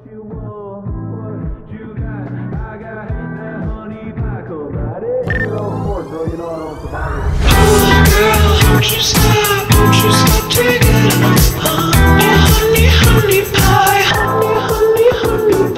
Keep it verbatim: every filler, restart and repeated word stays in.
you want, what you got, I got that honey pie, comrade. You're on board, bro, you know I don't survive. Oh, girl, won't you stop, won't you stop taking